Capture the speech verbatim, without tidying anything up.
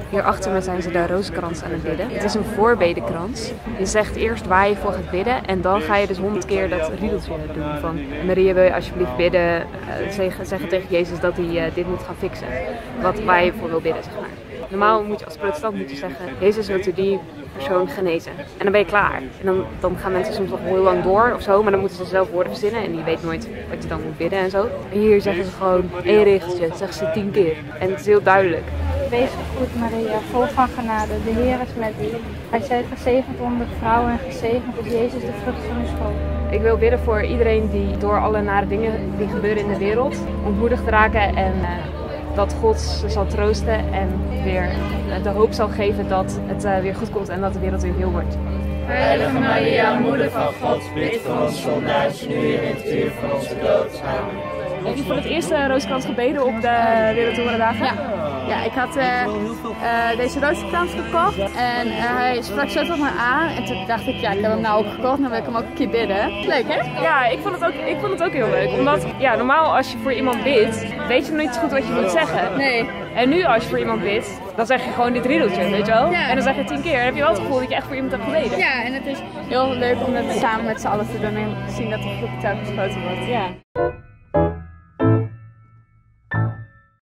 Hier achter me zijn ze de rozenkrans aan het bidden. Het is een voorbedenkrans. Je zegt eerst waar je voor gaat bidden en dan ga je dus honderd keer dat riedeltje doen van Maria, wil je alsjeblieft bidden, uh, zeggen, zeggen tegen Jezus dat hij uh, dit moet gaan fixen. Wat waar je voor wil bidden, zeg maar. Normaal moet je als protestant moet je zeggen, Jezus wilt u die persoon genezen. En dan ben je klaar. En dan, dan gaan mensen soms nog heel lang door of zo, maar dan moeten ze zelf woorden verzinnen en die weet nooit wat je dan moet bidden en zo. En hier zeggen ze gewoon één regeltje, zeggen ze tien keer. En het is heel duidelijk. Wees gegroet Maria, vol van genade, de Heer is met u. Gij zijt gezegend onder de vrouwen en gezegend is Jezus de vrucht van uw schoot. Ik wil bidden voor iedereen die door alle nare dingen die gebeuren in de wereld ontmoedigd raken en uh, dat God ze zal troosten en weer de hoop zal geven dat het uh, weer goed komt en dat de wereld weer heel wordt. Heilige Maria, moeder van God, bid voor ons zondaars, nu en in het uur van onze dood. Amen. Heb je voor het eerst uh, rozenkrans gebeden op de Wereldhorendagen? Ja. Ja, ik had uh, uh, deze rozenkrans gekocht en uh, hij sprak zo tot me aan en toen dacht ik, ja, ik heb hem nou ook gekocht, dan wil ik hem ook een keer bidden. Leuk, hè? Ja, ik vond het ook, ik vond het ook heel leuk, omdat ja, normaal als je voor iemand bidt, weet je nog niet zo goed wat je moet zeggen. Nee. En nu als je voor iemand bidt, dan zeg je gewoon dit riedeltje, weet je wel? Ja. En dan zeg je tien keer, dan heb je wel het gevoel dat je echt voor iemand hebt gebeden. Ja, en het is heel leuk om dat samen met z'n allen te doen en te zien dat de groep telkens groter wordt. Ja.